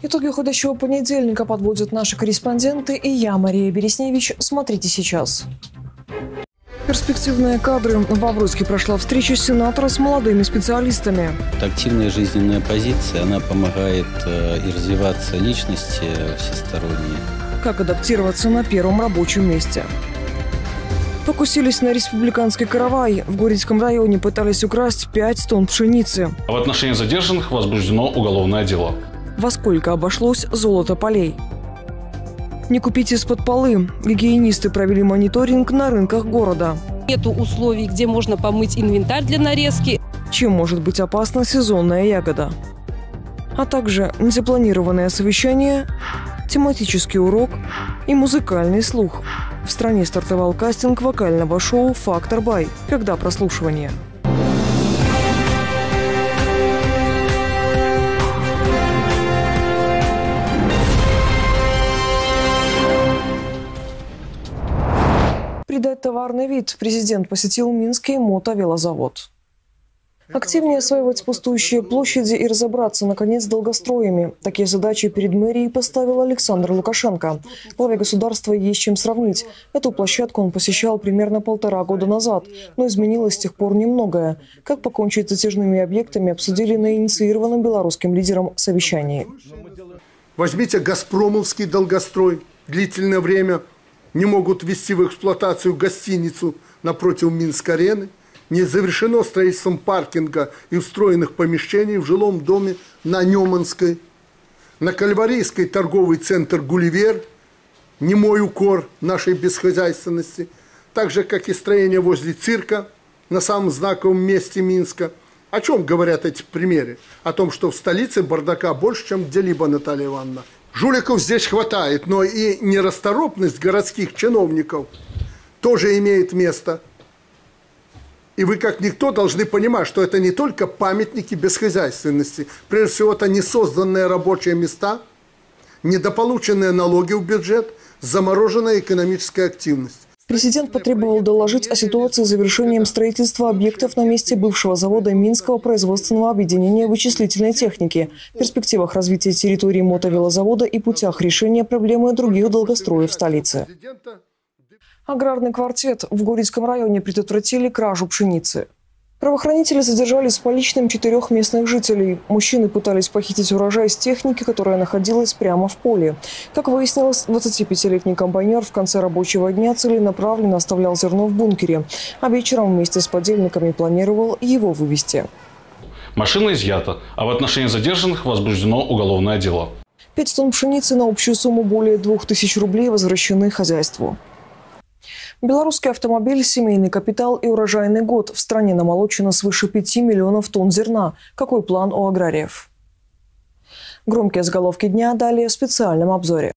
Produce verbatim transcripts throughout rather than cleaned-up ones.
Итоги уходящего понедельника подводят наши корреспонденты, и я, Мария Бересневич. Смотрите сейчас. Перспективные кадры. В Авруске прошла встреча сенатора с молодыми специалистами. Активная жизненная позиция, она помогает э, и развиваться личности всесторонне. Как адаптироваться на первом рабочем месте. Покусились на республиканский каравай. В Горецком районе пытались украсть пять тонн пшеницы. В отношении задержанных возбуждено уголовное дело. Во сколько обошлось золото полей? Не купить из-под полы. Гигиенисты провели мониторинг на рынках города. Нету условий, где можно помыть инвентарь для нарезки. Чем может быть опасна сезонная ягода? А также незапланированное совещание, тематический урок и музыкальный слух. В стране стартовал кастинг вокального шоу «Фактор Бай». Когда прослушивание? Придать товарный вид. Президент посетил Минский мотовелозавод. Активнее осваивать пустующие площади и разобраться, наконец, с долгостроями. Такие задачи перед мэрией поставил Александр Лукашенко. Главе государства есть чем сравнить. Эту площадку он посещал примерно полтора года назад, но изменилось с тех пор немногое. Как покончить с затяжными объектами, обсудили на инициированном белорусским лидером совещании. Возьмите «Газпромовский» долгострой. Длительное время не могут ввести в эксплуатацию гостиницу напротив Минск-арены. Не завершено строительством паркинга и встроенных помещений в жилом доме на Неманской. На Кальварийской торговый центр «Гулливер». Немой укор нашей бесхозяйственности. Так же, как и строение возле цирка на самом знаковом месте Минска. О чем говорят эти примеры? О том, что в столице бардака больше, чем где-либо, Наталья Ивановна. Жуликов здесь хватает, но и нерасторопность городских чиновников тоже имеет место. И вы, как никто, должны понимать, что это не только памятники бесхозяйственности. Прежде всего, это несозданные рабочие места, недополученные налоги в бюджет, замороженная экономическая активность. Президент потребовал доложить о ситуации с завершением строительства объектов на месте бывшего завода Минского производственного объединения вычислительной техники, перспективах развития территории мотовелозавода и путях решения проблемы других долгостроев в столице. Аграрный квартет. В Горецком районе предотвратили кражу пшеницы. Правоохранители задержали с поличным четырех местных жителей. Мужчины пытались похитить урожай с техники, которая находилась прямо в поле. Как выяснилось, двадцатипятилетний комбайнер в конце рабочего дня целенаправленно оставлял зерно в бункере, а вечером вместе с подельниками планировал его вывести. Машина изъята, а в отношении задержанных возбуждено уголовное дело. Пять тонн пшеницы на общую сумму более двух тысяч рублей возвращены хозяйству. Белорусский автомобиль, семейный капитал и урожайный год. В стране намолочено свыше пяти миллионов тонн зерна. Какой план у аграриев? Громкие заголовки дня далее в специальном обзоре.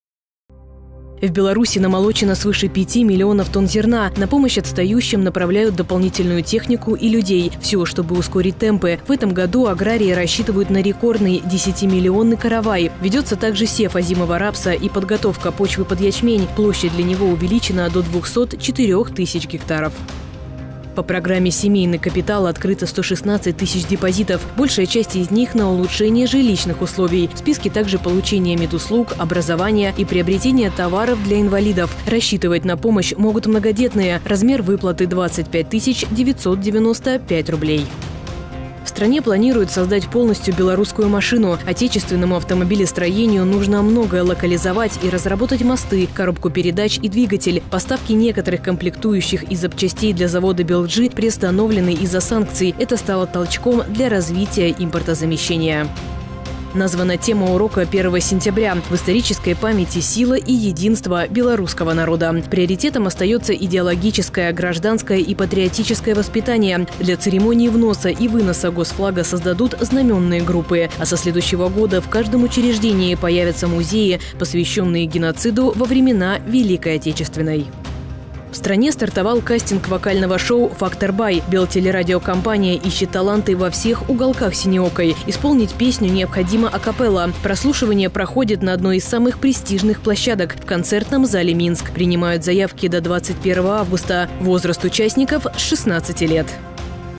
В Беларуси намолочено свыше пяти миллионов тонн зерна. На помощь отстающим направляют дополнительную технику и людей. Все, чтобы ускорить темпы. В этом году аграрии рассчитывают на рекордный десятимиллионный каравай. Ведется также сев озимого рапса и подготовка почвы под ячмень. Площадь для него увеличена до двухсот четырёх тысяч гектаров. По программе «Семейный капитал» открыто сто шестнадцать тысяч депозитов. Большая часть из них на улучшение жилищных условий. В списке также получение медуслуг, образования и приобретение товаров для инвалидов. Рассчитывать на помощь могут многодетные. Размер выплаты двадцать пять тысяч девятьсот девяносто пять рублей. В стране планируют создать полностью белорусскую машину. Отечественному автомобилестроению нужно многое локализовать и разработать мосты, коробку передач и двигатель. Поставки некоторых комплектующих и запчастей для завода «Белджи» приостановлены из-за санкций. Это стало толчком для развития импортозамещения. Названа тема урока первого сентября. В исторической памяти сила и единство белорусского народа. Приоритетом остается идеологическое, гражданское и патриотическое воспитание. Для церемонии вноса и выноса госфлага создадут знаменные группы. А со следующего года в каждом учреждении появятся музеи, посвященные геноциду во времена Великой Отечественной. В стране стартовал кастинг вокального шоу «Фактор Бай». Белтелерадиокомпания ищет таланты во всех уголках Синеокой. Исполнить песню необходимо акапелла. Прослушивание проходит на одной из самых престижных площадок – в концертном зале «Минск». Принимают заявки до двадцать первого августа. Возраст участников – с шестнадцати лет.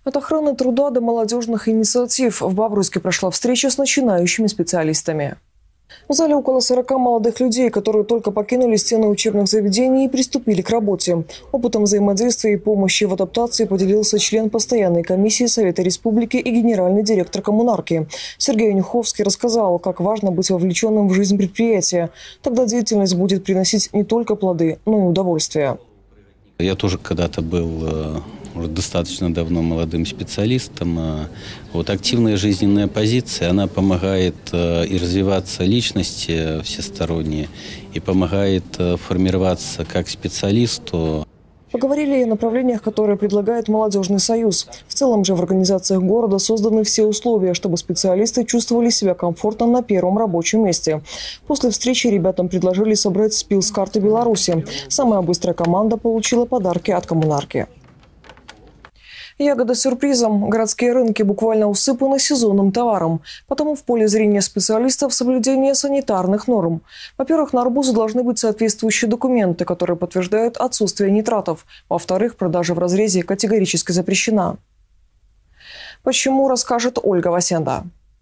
От охраны труда до молодежных инициатив в Бобруйске прошла встреча с начинающими специалистами. В зале около сорока молодых людей, которые только покинули стены учебных заведений и приступили к работе. Опытом взаимодействия и помощи в адаптации поделился член постоянной комиссии Совета Республики и генеральный директор коммунарки. Сергей Нюховский рассказал, как важно быть вовлеченным в жизнь предприятия. Тогда деятельность будет приносить не только плоды, но и удовольствие. Я тоже когда-то был уже достаточно давно молодым специалистом. Вот активная жизненная позиция, она помогает и развиваться личности всесторонне, и помогает формироваться как специалисту. Поговорили и о направлениях, которые предлагает Молодежный союз. В целом же в организациях города созданы все условия, чтобы специалисты чувствовали себя комфортно на первом рабочем месте. После встречи ребятам предложили собрать спил с карты Беларуси. Самая быстрая команда получила подарки от коммунарки. Ягода сюрпризом. Городские рынки буквально усыпаны сезонным товаром. Потому в поле зрения специалистов соблюдение санитарных норм. Во-первых, на арбузы должны быть соответствующие документы, которые подтверждают отсутствие нитратов. Во-вторых, продажа в разрезе категорически запрещена. Почему, расскажет Ольга Васенда.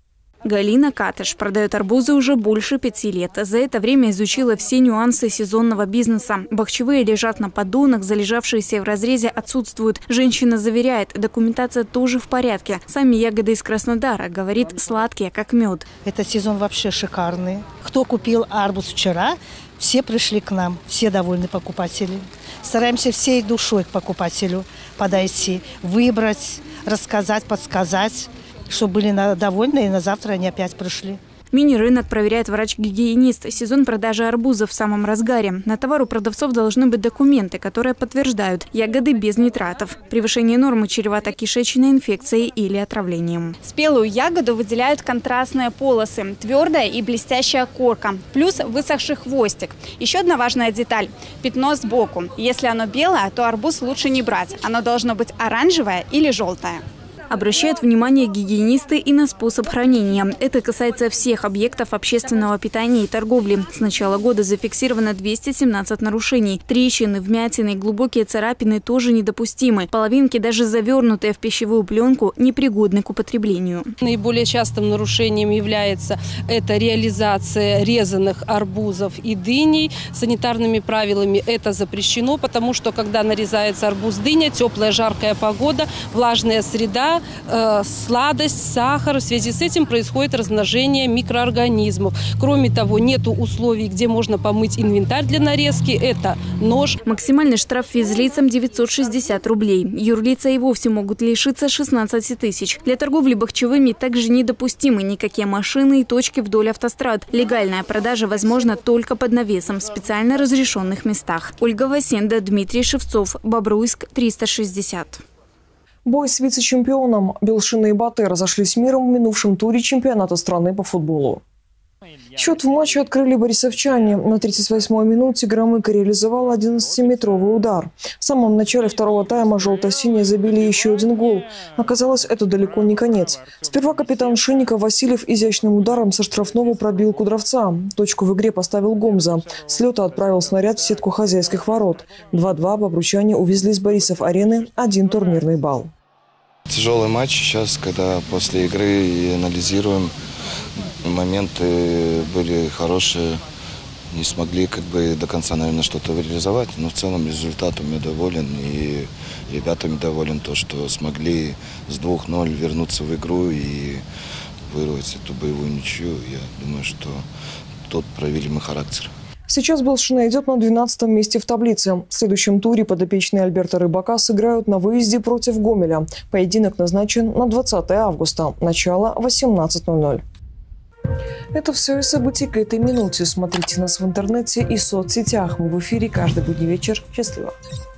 Галина Катыш продает арбузы уже больше пяти лет. За это время изучила все нюансы сезонного бизнеса. Бахчевые лежат на поддонах, залежавшиеся в разрезе отсутствуют. Женщина заверяет, документация тоже в порядке. Сами ягоды из Краснодара, говорит, сладкие, как мед. Этот сезон вообще шикарный. Кто купил арбуз вчера, все пришли к нам, все довольны покупатели. Стараемся всей душой к покупателю подойти, выбрать, рассказать, подсказать, чтобы были довольны, и на завтра они опять пришли. Мини-рынок проверяет врач-гигиенист. Сезон продажи арбузов в самом разгаре. На товар у продавцов должны быть документы, которые подтверждают ягоды без нитратов. Превышение нормы чревато кишечной инфекцией или отравлением. Спелую ягоду выделяют контрастные полосы, твердая и блестящая корка, плюс высохший хвостик. Еще одна важная деталь – пятно сбоку. Если оно белое, то арбуз лучше не брать. Оно должно быть оранжевое или желтое. Обращают внимание гигиенисты и на способ хранения. Это касается всех объектов общественного питания и торговли. С начала года зафиксировано двести семнадцать нарушений. Трещины, вмятины, глубокие царапины тоже недопустимы. Половинки, даже завернутые в пищевую пленку, непригодны к употреблению. Наиболее частым нарушением является это реализация резаных арбузов и дыней. Санитарными правилами это запрещено, потому что когда нарезается арбуз, дыня, теплая жаркая погода, влажная среда, сладость, сахар. В связи с этим происходит размножение микроорганизмов. Кроме того, нет условий, где можно помыть инвентарь для нарезки. Это нож. Максимальный штраф физлицам девятьсот шестьдесят рублей. Юрлица и вовсе могут лишиться шестнадцати тысяч. Для торговли бахчевыми также недопустимы никакие машины и точки вдоль автострад. Легальная продажа возможна только под навесом в специально разрешенных местах. Ольга Васенда, Дмитрий Шевцов, Бобруйск, триста шестьдесят. Бой с вице-чемпионом. Белшины и Баты разошлись миром в минувшем туре чемпионата страны по футболу. Счет в матче открыли борисовчане. На тридцать восьмой минуте Громыко реализовал одиннадцатиметровый удар. В самом начале второго тайма желто-синие забили еще один гол. Оказалось, это далеко не конец. Сперва капитан Шинников Васильев изящным ударом со штрафного пробил Кудровца. Точку в игре поставил Гомза. С лета отправил снаряд в сетку хозяйских ворот. два-два бобручане увезли с Борисов-арены один турнирный балл. Тяжелый матч сейчас, когда после игры и анализируем, моменты были хорошие, не смогли как бы до конца, наверное, что-то реализовать, но в целом результатом я доволен и ребятами доволен, то, что смогли с двух-ноль вернуться в игру и вырвать эту боевую ничью. Я думаю, что тут проявили мы характер. Сейчас Белшина идет на двенадцатом месте в таблице. В следующем туре подопечные Альберта Рыбака сыграют на выезде против Гомеля. Поединок назначен на двадцатое августа. Начало восемнадцать ноль-ноль. Это все из событий к этой минуте. Смотрите нас в интернете и соцсетях. Мы в эфире каждый будний вечер. Счастливо!